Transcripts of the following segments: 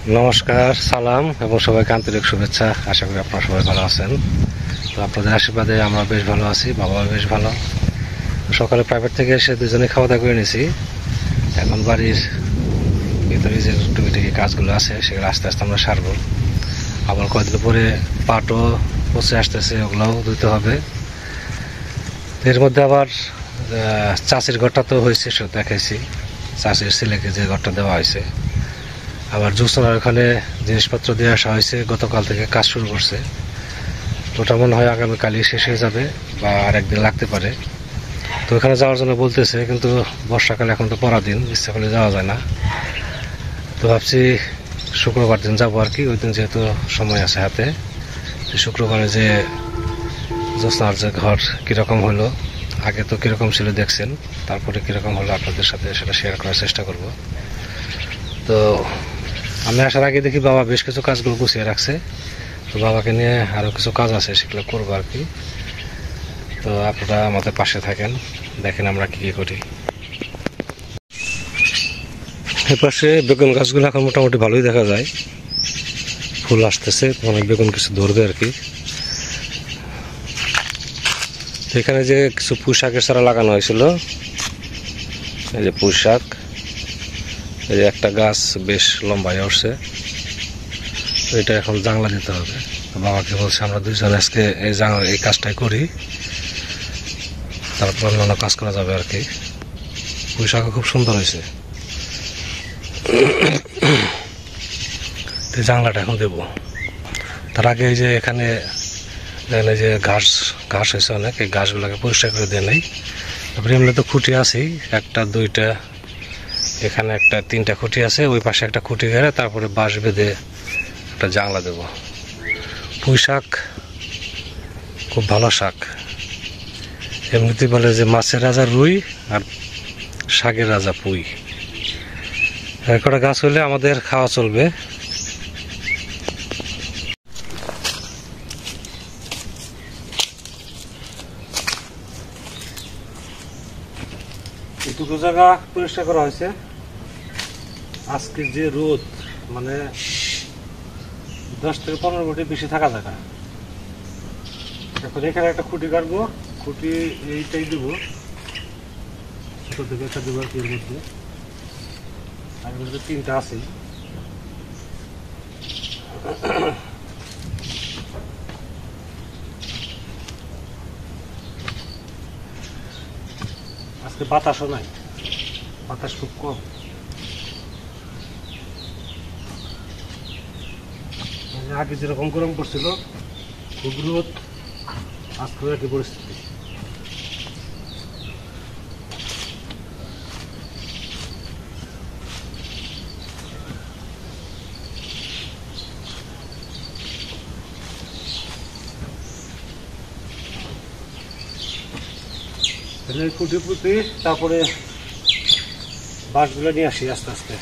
নমস্কার, সালাম এবং সবাইকে আন্তরিক শুভেচ্ছা। আশা করি আপনারা সবাই ভালো আছেন। তো আপনাদের আশীর্বাদে আমরা বেশ ভালো আছি, বাবা বেশ ভালো। সকালে প্রাইভেট থেকে এসে দুজনে খাওয়া দাওয়া করে নিয়েছি। এখন বাড়ির ভিতরে যে টুকিটাকি কাজগুলো আছে সেগুলো আস্তে আস্তে আমরা সারবো। আবার কয়েকদিন পরে পাটও পচে আসতেছে, ওগুলোও ধুতে হবে। এর মধ্যে আবার চাষির ঘরটা তো হয়েছে, সব দেখাইছি। চাষির ছেলেকে যে ঘরটা দেওয়া হয়েছে, আবার জোসনার ওখানে জিনিসপত্র দিয়ে আসা হয়েছে, গতকাল থেকে কাজ শুরু করছে। ওটা মনে হয় আগামীকালই শেষ হয়ে যাবে বা আর একদিন লাগতে পারে। তো ওখানে যাওয়ার জন্য বলতেছে, কিন্তু বর্ষাকালে এখন তো পরাদিন, ইচ্ছা করলে যাওয়া যায় না। তো ভাবছি শুক্রবার দিন যাবো আর কি, ওই দিন যেহেতু সময় আছে হাতে। শুক্রবারে যে জোসনার যে ঘর কীরকম হলো, আগে তো কীরকম ছিল দেখছেন, তারপরে কীরকম হলো আপনাদের সাথে সেটা শেয়ার করার চেষ্টা করব। তো আমি আসার আগে দেখি বাবা বেশ কিছু কাজগুলো গুছিয়ে রাখছে। তো বাবাকে নিয়ে আরও কিছু কাজ আছে, সেগুলো করবো আর কি। তো আপনারা আমাদের পাশে থাকেন, দেখেন আমরা কী কী করি। এ পাশে বেগুন গাছগুলো এখন মোটামুটি ভালোই দেখা যায়, ফুল আসতেছে, অনেক বেগুন কিছু ধরবে আর কি। এখানে যে কিছু পুঁই শাকের চারা লাগানো হয়েছিল, এই যে পুঁই শাক, এই যে একটা গাছ বেশ লম্বায় উঠছে, এটা এখন জাংলা দিতে হবে। বাবাকে বলছে আমরা দুইজন আজকে এই কাজটাই করি, তারপর অন্যান্য কাজ করা যাবে আর কি। পুঁই শাকও খুব সুন্দর হয়েছে। জাংলাটা এখন দেবো। তার আগে এই যে এখানে দেখেন এই যে ঘাস হয়েছে অনেক, এই ঘাসগুলোকে পরিষ্কার করে দিয়ে নেই। তারপরে এমনি তো খুঁটি আছেই, একটা দুইটা, এখানে একটা তিনটা খুঁটি আছে, ওই পাশে একটা খুঁটি গেড়ে তারপরে বাঁশ বেঁধে একটা জাংলা দেব। পুঁই শাক খুব ভালো শাক, এমনিতে বলে যে মাছের রাজা রুই আর শাকের রাজা পুঁই। একটা গাছ হলে আমাদের খাওয়া চলবে। দুটো জায়গা পরিষ্কার করা হয়েছে। আজকে যে রোদ, মানে 10 থেকে 15 মিনিট বেশি থাকা যায় না। এখন এখানে একটা খুঁটি কাটবো, খুঁটি এইটাই দেবো, ছোট থেকে একটা দেবো আর কি। এর মধ্যে আর মধ্যে 3টা আছে। আজকে বাতাসও নাই, বাতাস খুব কম। আগে যেরকম গরম পড়ছিল, খুব রোদ, আজকে একই পরিস্থিতি। খুঁটি পুঁতি তারপরে বাঁশগুলো নিয়ে আসি আস্তে আস্তে।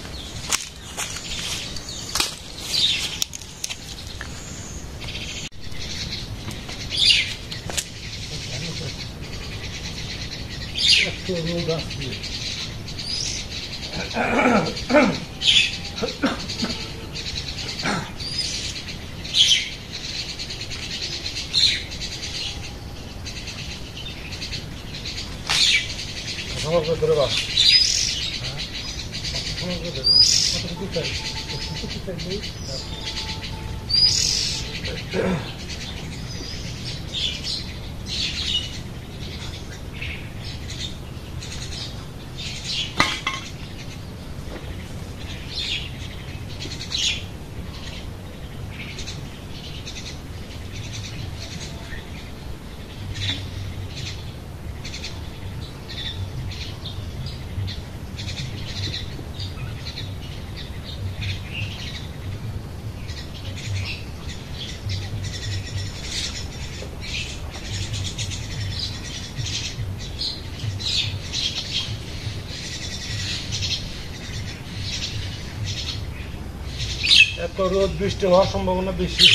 এত রোদ বৃষ্টি হওয়ার সম্ভাবনা বেশি।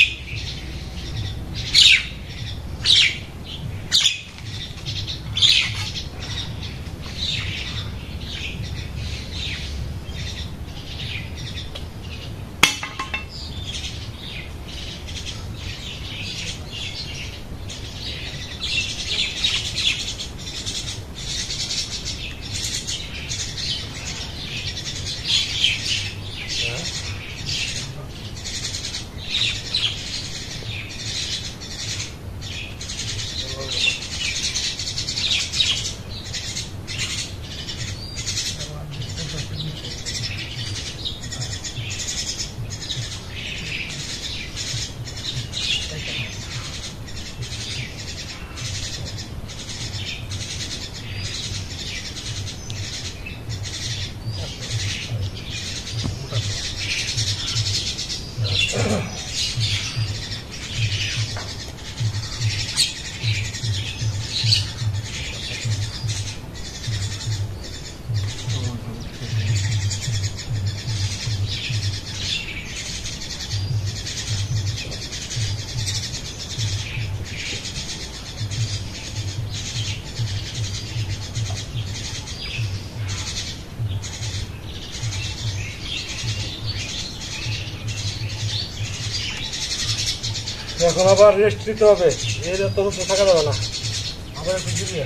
এখন আবার রেস্ট নিতে হবে, এর তো থাকা যাবে না, আবার একটু দিয়ে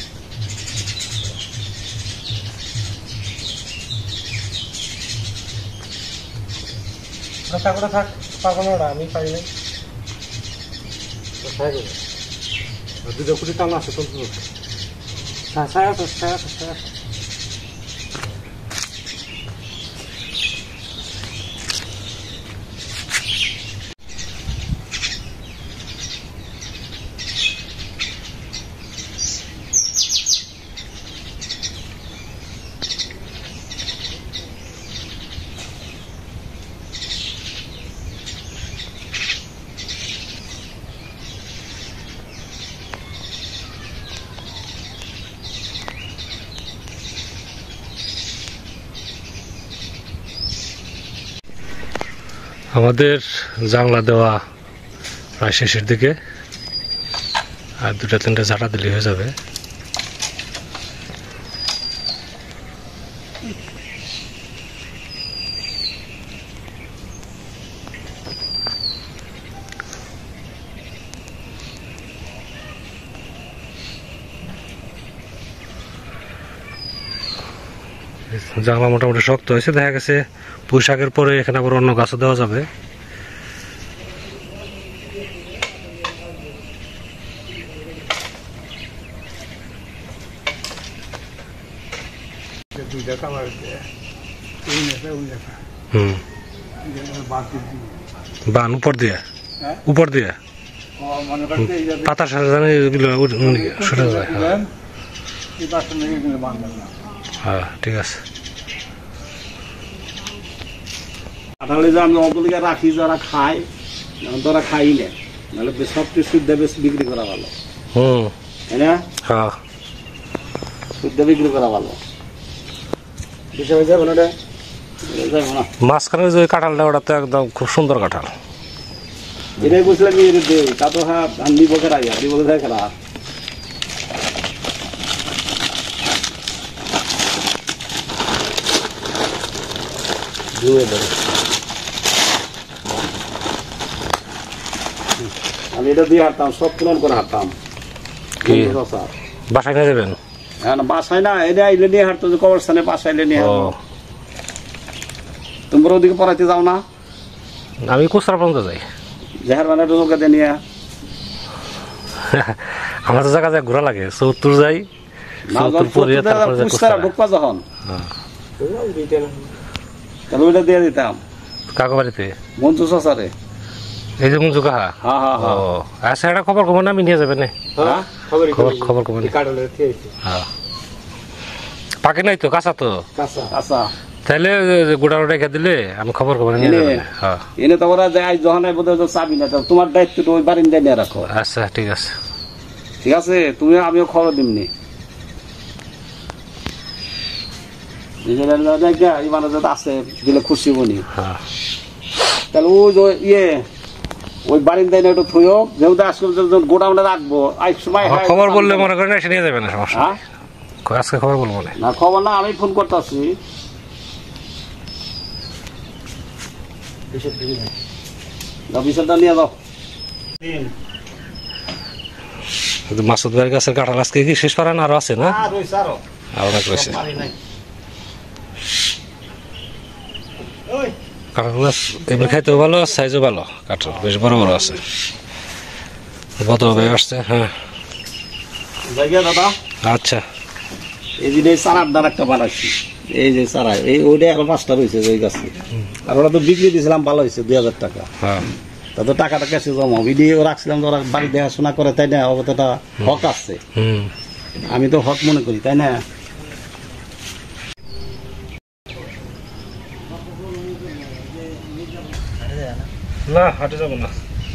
থাক পারবো না, আমি পারি নাই। দুটো কুড়ি টান আছে, আমাদের জানলা দেওয়া প্রায় শেষের দিকে, আর 2-3টা ঝাঁটা দিলে হয়ে যাবে। জানলা মোটামুটি শক্ত হয়েছে, দেখা গেছে পুঁইশাকের পরে এখানে আবার অন্য গাছও দেওয়া যাবে। বান উপর দিয়ে পাতার সাথে সরে যায়। হ্যাঁ ঠিক আছে। কাঁঠালে যে আমি অতলিকা রাখি, যারা খায় তারা খাই না, নাহলে সব শুদ্ধ বেশ বিক্রি করা ভালো, তাই না? হ্যাঁ শুদ্ধ বিক্রি করা ভালো। মাঝখানে যে কাঁঠালটা, ওটা তো একদম খুব সুন্দর কাঁঠাল। এটাই বুঝলাম তা তো হ্যাঁ নিবকে রাখি, নিবকে দেখে না। আমি এটা দিয়ে হাঁটতাম, সব পূরণ করে হাঁটতাম। বাসায় নিয়ে যাবেন? হ্যাঁ না, বাসায় না, এটা আইলে নিয়ে হাঁটতো, যে কবরস্থানে বাসায় নিয়ে হাঁটতো। তোমরা ওদিকে পড়াইতে যাও না? আমি কুচরা পর্যন্ত যাই, জেহার মানে লোকে নিয়ে। আমার তো জায়গা যায় ঘোরা লাগে, চৌত্তর যাই, ঢুকবা যখন তাহলে ওইটা দিয়ে দিতাম। কাকু বাড়িতে মঞ্জু চাচারে, এই যে মঞ্জু কাহা? আচ্ছা, এটা খবর কব না, আমি নিয়ে যাবেন খবর কব। পাকে নাই তো, কাঁচা তো, তাহলে গোটা রেখে দিলে আমি খবর কব নিয়ে যাবেন। এনে তোমরা যাই যখন চাবি না, তোমার দায়িত্বটা ওই বারিন্দায় নিয়ে রাখো। আচ্ছা ঠিক আছে, ঠিক আছে, তুমি আমিও খবর দিমনি। আছে দিলে খুশি বনি, তাহলে ওই যে ওই বারিন্দায় একটু থুইও, যেহেতু আজকে গোডাউনে রাখবো, খবর বললে মনে করেন এসে নিয়ে যাবেন, সমস্যা আজকে খবর বলবো না। খবর না, আমি ফোন করতেছি। বিষয়টা নিয়ে যাও। মাসুদ ভাইয়ের কাছে কাঁঠাল আজকে কি শেষ পারেন? আরো আছে না? আরো অনেক রয়েছে। কাঁঠাল গাছ এবার খাইতেও ভালো, সাইজও ভালো, কাঁঠাল বেশ বড় বড় আছে, কত আসছে। হ্যাঁ দাদা, আচ্ছা, এই যে চারার দ্বার একটা বানাচ্ছি, এই যে চারা, এই ওইটা আরো 5টা রয়েছে ওই গাছে, আর ওরা তো বিক্রি দিয়েছিলাম, ভালো হয়েছে 2000 টাকা। হ্যাঁ, তো টাকাটা ক্যাশে জমা ভিডিও রাখছিলাম, ওরা বাড়ি দেখাশোনা করে, তাই না? অবস্থা হক আছে, আমি তো হক মনে করি, তাই না? না হাটে যাবো না,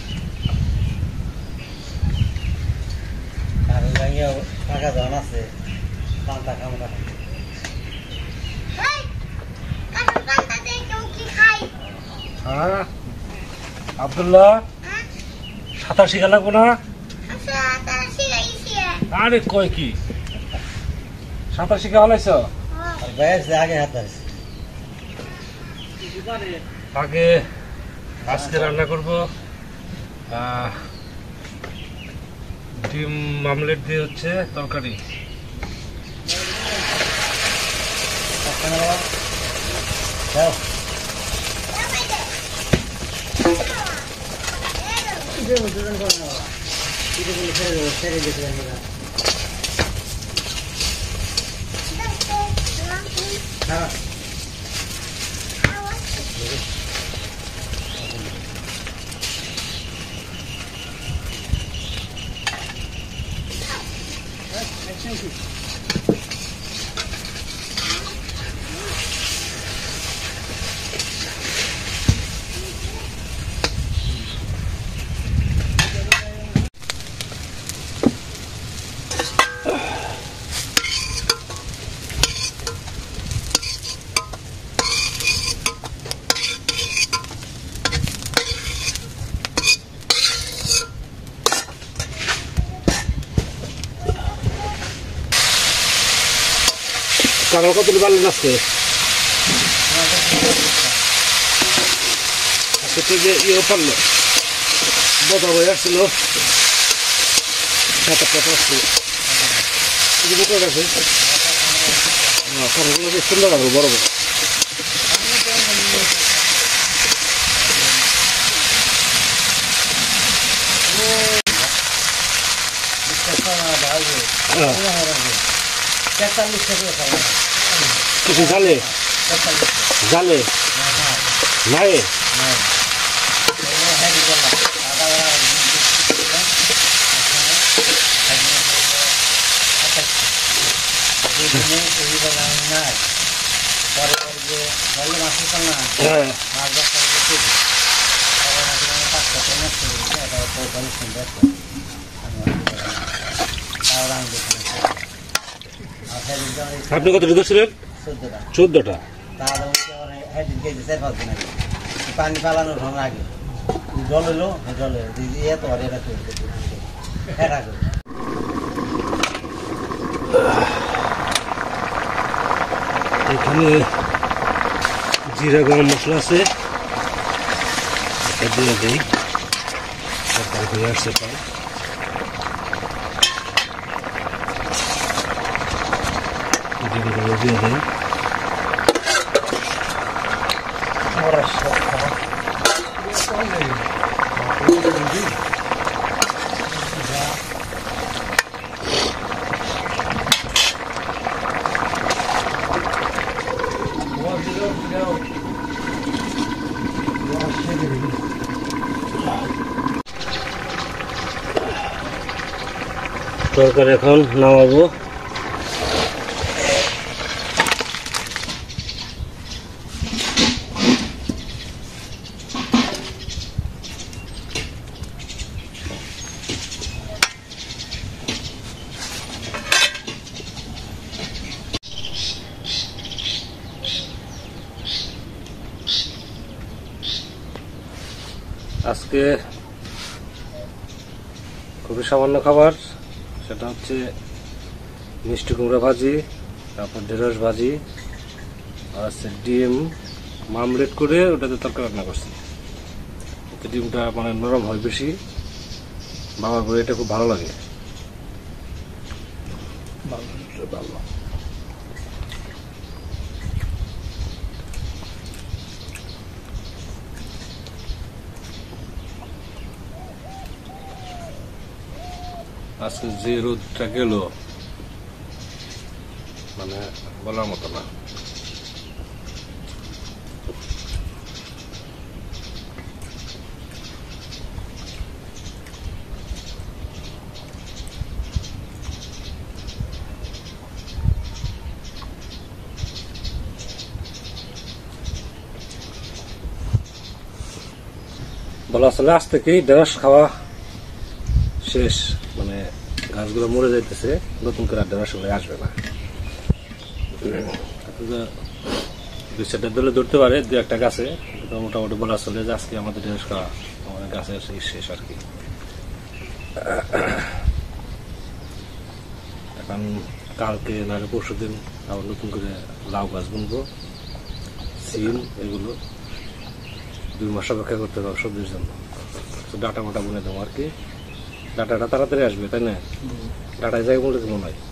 আব্দুল্লাহ সাঁতার শিখা লাগবো না? আরে কয় কি সাঁতার শিখা হলাইছ? আগে আজকে রান্না করব ডিম আমলেট দিয়ে হচ্ছে তরকারি। কারণ কত বাড়লেন আজকে? আজকে যে ইয়েও পারলো বদা বই আসছিল 7-8 আসছে বুকে গেছে। কারণগুলো বেশ সুন্দর লাগলো, বড় বড়। কিছু জালে জালে নাই আপনি কতটা ধরছিলেন? 14টা। পানি পালানোর আগে জল হলো, জলে এত এখানে জিরা গরম মশলা আছে, দিয়ে দিই হয়ে আসছে। প্রায় দিয়ে দিই। তরকারি এখন নামাবো। আজকে খুবই সামান্য খাবার, সেটা হচ্ছে মিষ্টি কুমড়া ভাজি, তারপর ঢেঁড়স ভাজি, আর হচ্ছে ডিম মামলেট করে ওটাতে তরকারি রান্না করছি। ডিমটা মানে নরম হয় বেশি, বাবার বই এটা খুব ভালো লাগে। ভালো আজকে যে রোদটা গেল মানে বলার মতো না। বলা আসলে আজ থেকেই ঢেঁড়স খাওয়া শেষ, মানে গাছগুলো মরে যাইতেছে, নতুন করে ঢেঁড়স হয়ে আসবে না। 2-4টা দলে ধরতে পারে, 2-1টা গাছে, মোটামুটি বলা চলে যে আজকে আমাদের ঢেঁড়স খাওয়া আমাদের গাছের শেষ আর কি। এখন কালকে নাহলে পরশু দিন আবার নতুন করে লাউ গাছ বুনবো, সিম, এগুলো 2 মাস অপেক্ষা করতে হবে সবজির জন্য। ডাটা মোটা বুনে দেবো আর কি, ডাটাটা তাড়াতাড়ি আসবে তাই না? ডাটায় যাই বলে মনে হয়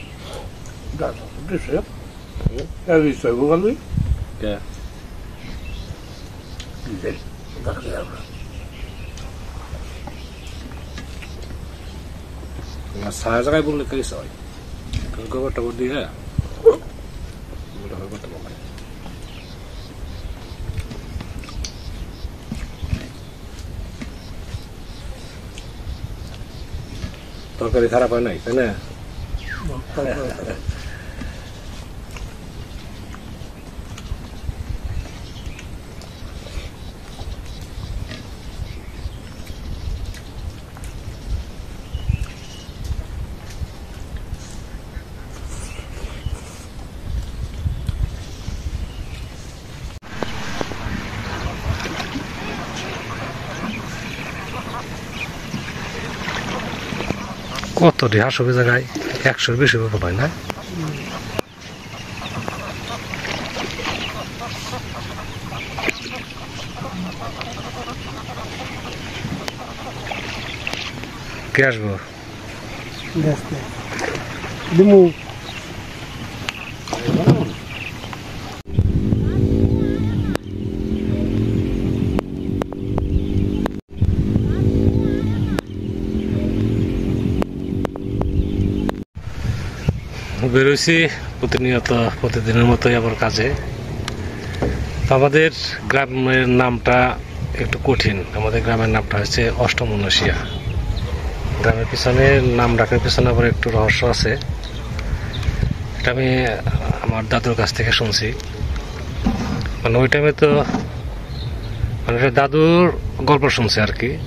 সারা জায়গায় বললে কেস হয়, গোবর টোবর দিয়ে করতে পারে। তরকারি খারাপ হয় নাই তাই না? কত রেহা সবই জায়গায় 100-র বেশি হয় না? কে আসবো? বেরোইছি প্রতিনিয়ত প্রতিদিনের মতোই আবার কাজে। আমাদের গ্রামের নামটা একটু কঠিন। আমাদের গ্রামের নামটা হচ্ছে অষ্টমনসিয়া। গ্রামের পিছনে নাম ডাকার পিছনে আবার একটু রহস্য আছে। এটা আমি আমার দাদুর কাছ থেকে শুনছি। মানে ওই টাইমে তো মানে দাদুর গল্প শুনছে আর কি।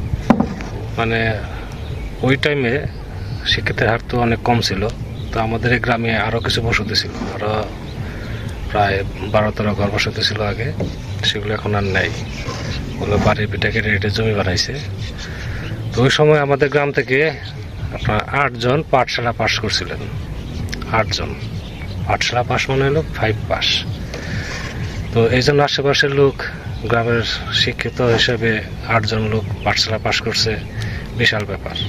মানে ওই টাইমে শিক্ষিতের হার তো অনেক কম ছিল। তো আমাদের এই গ্রামে আরো কিছু বসতি ছিল, আরো প্রায় 12-13 ঘর বসতি ছিল আগে, সেগুলো এখন আর নেই। ওগুলো বাড়ির পিঠা কেটে কেটে জমি বানাইছে। তো ওই সময় আমাদের গ্রাম থেকে আপনার 8 জন পাঠশালা পাশ করছিলেন। 8 জন পাঠশালা পাশ মানে হলো 5 পাস। তো এই জন্য আশেপাশের লোক গ্রামের শিক্ষিত হিসেবে 8 জন লোক পাঠশালা পাশ করছে, বিশাল ব্যাপার।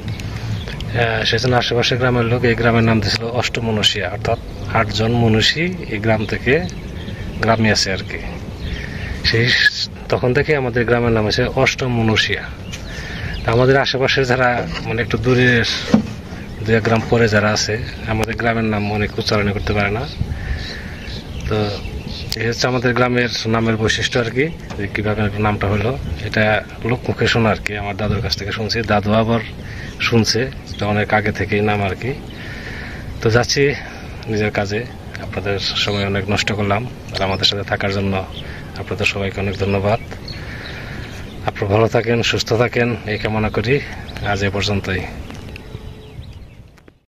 সেজন্য আশেপাশের গ্রামের লোক এই গ্রামের নাম দিয়েছিল অষ্টমনসিয়া, অর্থাৎ 8 জন মনীষী এই গ্রাম থেকে গ্রামে আছে আর কি। সেই তখন থেকে আমাদের গ্রামের নাম হচ্ছে অষ্টমনসিয়া। আমাদের আশেপাশে যারা মানে একটু দূরের 2 গ্রাম পরে যারা আছে, আমাদের গ্রামের নাম অনেক উচ্চারণ করতে পারে না। তো এই হচ্ছে আমাদের গ্রামের নামের বৈশিষ্ট্য আর কি, যে কিভাবে নামটা হলো। এটা লোকমুখে শোনা আর কি, আমার দাদুর কাছ থেকে শুনছি, দাদু আবার শুনছে, এটা অনেক আগে থেকেই নাম আর কি। তো যাচ্ছি নিজের কাজে। আপনাদের সময় অনেক নষ্ট করলাম, আর আমাদের সাথে থাকার জন্য আপনাদের সবাইকে অনেক ধন্যবাদ। আপনারা ভালো থাকেন, সুস্থ থাকেন এই কামনা করি। আজ এ পর্যন্তই।